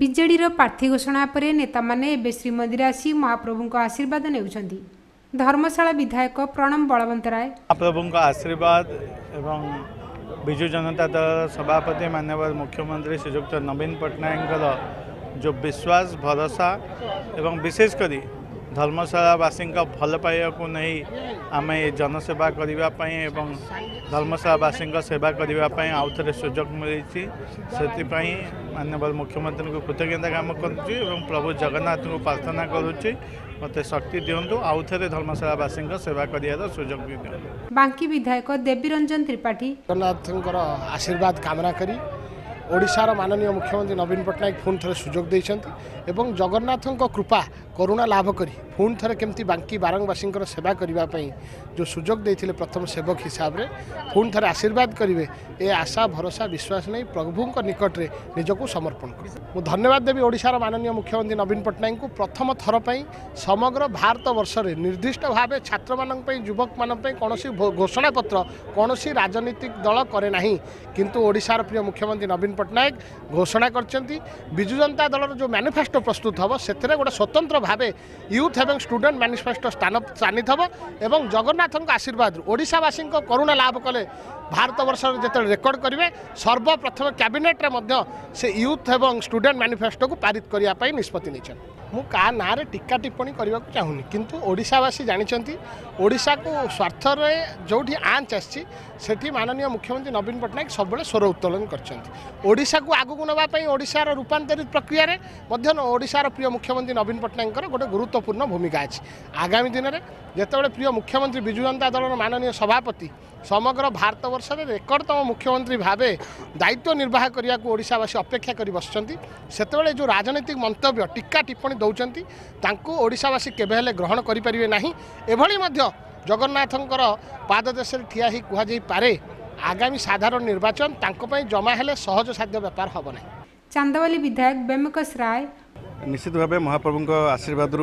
BJD प्रार्थी घोषणा पर नेता माने एबे श्रीमंदिर आसी महाप्रभु आशीर्वाद नेउछंती। धर्मशाला विधायक प्रणम बलवंत राय महाप्रभु आशीर्वाद एवं विजु जनता दल सभापति माननीय मुख्यमंत्री श्रीजुक्त नवीन पट्टनायक जो विश्वास भरोसा एवं विशेषकर धर्मशालावासी भल पाइबा को नहीं आम जनसेवा करने एवं धर्मशालावासी सेवा करने आउ थे सुजोग मिली से माननीय मुख्यमंत्री को कृतज्ञता काम करुच्ची प्रभु जगन्नाथ को प्रार्थना करुच्ची मत शक्ति दिंतु आउ थे धर्मशालावासी सेवा कर सुजोग भी दिखाँ। बांकी विधायक देवीरंजन त्रिपाठी जगन्नाथ आशीर्वाद कामना करी ओडिशार माननीय मुख्यमंत्री नवीन पट्टनायक पुणी थे सुजोग देते जगन्नाथ कृपा करुणा लाभ करी पुणी थे केमती बांकी बारंगवासी सेवा करने जो सुजोग देते प्रथम सेवक हिसाब से पुणी थे आशीर्वाद करेंगे ए आशा भरोसा विश्वास नहीं प्रभु निकट में निजक समर्पण कर धन्यवाद देवी ओडिशार माननीय मुख्यमंत्री नवीन पट्टनायक को प्रथम थर पर समग्र भारत वर्ष में निर्दिष्ट भाव छात्र मान युवक मान कौन घोषणा पत्र कौन राजनीतिक दल करे ना किंतु ओडिशार प्रिय मुख्यमंत्री नवीन पट्टनायक घोषणा करछंती बिजु जनता दल जो मैनिफेस्टो प्रस्तुत हम से गोटे स्वतंत्र भाव यूथ एवं स्टूडेंट मैनिफेस्टो स्थानित हम एवं जगन्नाथ आशीर्वाद ओडिशावासी करुणा लाभ कले भारत वर्ष जो रेकर्ड करेंगे सर्वप्रथम कैबिनेट से यूथ एवं स्टूडेंट मैनिफेस्टो को पारित करने निष्पत्ति नहीं मु का ना टीका टिप्पणी करने को चाहूनी किंतु ओडिशावासी जानते ओडिशा को स्वार्थ जो आंच आसी माननीय मुख्यमंत्री नवीन पट्टनायक सब स्वर उत्तोलन करशा को आगू नापी ओडिशार रूपांतरित प्रक्रिया ओडिशार प्रिय मुख्यमंत्री नवीन पट्टनायक गोटे गुरुत्वपूर्ण भूमिका अच्छी आगामी दिन में जितेबाला प्रिय मुख्यमंत्री बिजु जनता दल माननीय सभापति समग्र भारत वर्ष में रेकर्डतम मुख्यमंत्री भावे दायित्व निर्वाह करने को ओडिशावासी अपेक्षा कर बसचंती सेतेबेले जो राजनीतिक मंतव्य टीका टिप्पणी दौरान तांको ओडिशावासी केबे हेले ग्रहण करिपारिबे नाही एभली मध्य जगन्नाथंकर पाददेश ठिया ही कुहा जाई पारे आगामी साधारण निर्वाचन तांको पई जमा हेले सहज साध्य व्यापार हबो नाही। चांदावली विधायक बेमकस राय निश्चित भाव महाप्रभु आशीर्वाद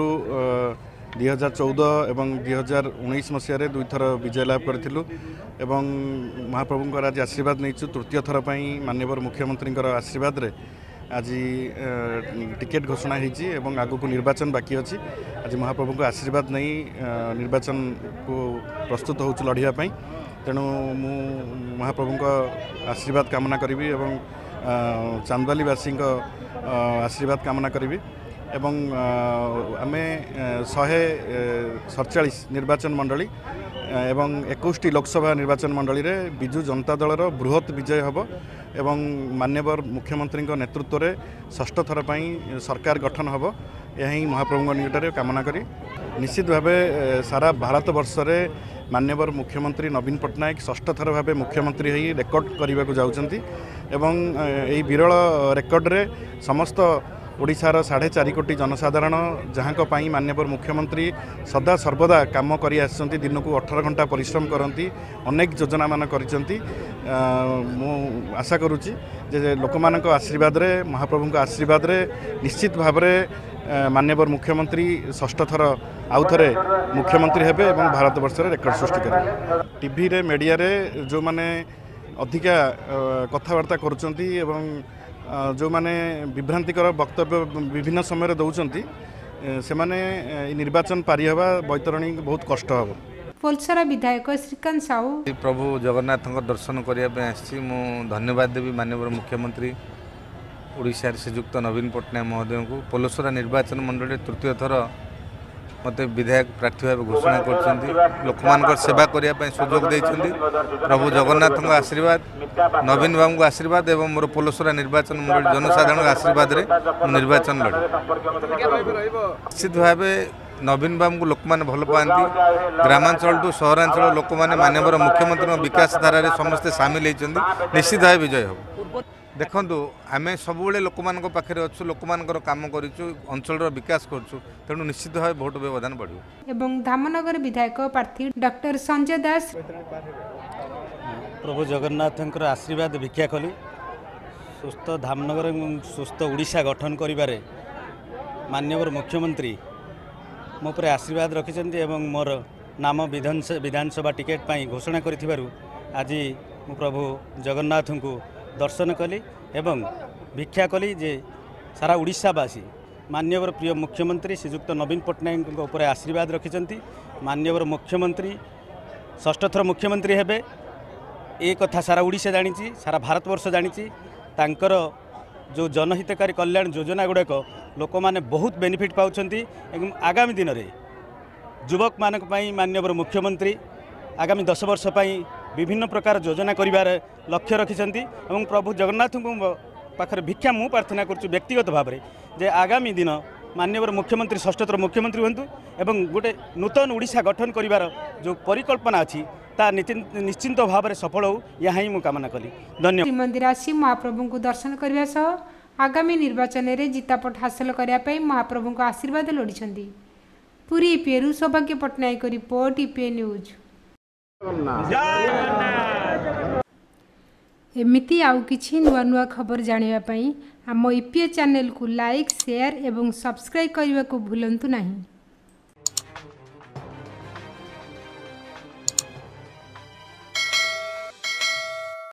2014 एवं 2019 मसीह दुई थर विजय लाभ करूँ एवं महाप्रभु आज आशीर्वाद नहीं तृतीय थर पर माननीय मुख्यमंत्री आशीर्वाद रे आज टिकेट घोषणा होती आगू को निर्वाचन बाकी अच्छी आज महाप्रभु को आशीर्वाद नहीं निर्वाचन को प्रस्तुत हो लड़ाई तेणु मु महाप्रभु आशीर्वाद कामना करी चांदवालीवासी आशीर्वाद कामना करी एवं आमे 147 निर्वाचन मंडली एवं 21 लोकसभा निर्वाचन मंडली रे बिजु जनता दलर बृहत विजय हम एवं माननीय मुख्यमंत्री नेतृत्व में षष्ठ थर पर सरकार गठन हम यही महाप्रभु निकट में कामना करी निश्चित भाव सारा भारत वर्ष में माननीय मुख्यमंत्री नवीन पट्टनायक षष्ठ थर भाव मुख्यमंत्री ही रेकर्ड करने को जाउछंती एवं यही विरल रेकर्ड रे समस्त ओडिशार 4.5 कोटी जनसाधारण जहाँ माननीय मुख्यमंत्री सदा सर्वदा काम कर दिन को 18 घंटा परिश्रम करती अनेक योजना मान करती आशा करुच्ची जे लोक मान आशीर्वाद रे महाप्रभु आशीर्वाद रे निश्चित भाव में माननीय मुख्यमंत्री षष्ठ थर आउ थे मुख्यमंत्री हेबे एवं भारत वर्ष रेकर्ड सृष्टि करेंगे। टीवी रे मीडिया रे जो माने अधिका कथबार्ता करुचंती एवं जो माने विभ्रांतिकर वक्तव्य विभिन्न समय दौरान से माने निर्वाचन पारी हवा बैतरणी बहुत कष्ट हम। फुलसरा विधायक श्रीकांत साहू प्रभु जगन्नाथ दर्शन करने मु धन्यवाद देवी माननीय मुख्यमंत्री ओडिशा श्रीजुक्त नवीन पट्टनायक महोदय को पलसरा निर्वाचन मंडल तृतीय थर मत विधायक प्रार्थी भाव घोषणा कर लोक मान सेवा करने सुजोग देते प्रभु जगन्नाथ आशीर्वाद नवीन बाबू को आशीर्वाद एवं मोर पलसरा निर्वाचन मंडल जनसाधारण आशीर्वाद रे निर्वाचन लड़े निश्चित भाव नवीन बाबू को लोक मैंने भल पाती ग्रामांचल टू सहरांचल लोक मैंने माननीय मुख्यमंत्री विकास धारा समस्ते सामिल होती निश्चित भाव विजय हम। देखु आम सब लोक मान पाखे अच्छु लोक मान काम करूँ अंचल विकास करूँ तेणु निश्चित भाव भोट व्यवधान बढ़। धामनगर विधायक प्रार्थी डॉक्टर संजय दास प्रभु जगन्नाथ आशीर्वाद भिक्षा कली सुस्थ धामनगर सुस्थ ओडिशा गठन करिबारे माननीय मुख्यमंत्री मो पर आशीर्वाद रखिछन्ति एवं मोर नाम विधानसभा टिकेट पाई घोषणा करिथिबारु आज मु प्रभु जगन्नाथ को दर्शन कली एवं भिक्षा कली जे सारा ओडिशावासी माननीय प्रिय मुख्यमंत्री श्रीजुक्त नवीन पट्टनायक उपर आशीर्वाद रखिंट माननीय मुख्यमंत्री षष्ठ थर मुख्यमंत्री हेबे ए कथा सारा ओडिशा जानी सारा भारतवर्ष जानी तांकर जो जनहितकारी कल्याण योजना गुड़ाक लोक मैंने बहुत बेनिफिट पाउछंती एवं आगामी दिन में युवक मानक पई माननीय मुख्यमंत्री आगामी 10 वर्ष पई विभिन्न प्रकार योजना करिवार लक्ष्य रखिछंती एवं प्रभु जगन्नाथ को पाखरे भिक्षा मु प्रार्थना करूँ व्यक्तिगत भाव में जे आगामी दिन माननीय मुख्यमंत्री षष्ठतर मुख्यमंत्री हूँ एवं गोटे नूतन ओडिशा गठन करिवार जो परिकल्पना अच्छी ता निश्चिंत भाव में सफल हो या ही मु कामना कली। धन्यवाद। श्रीमंदिर आसी महाप्रभु को दर्शन करने सह आगामी निर्वाचन में जितापट हासिल करने महाप्रभु को आशीर्वाद लोड़ी। पुरी पेरू सौभाग्य पट्टनायक रिपोर्ट ईपीए न्यूज। एमिति आउ किछि नुआ नुआ खबर जानिबा पई आम ईपीए चैनल को लाइक शेयर एवं सब्सक्राइब करने को भूलंतु नहीं।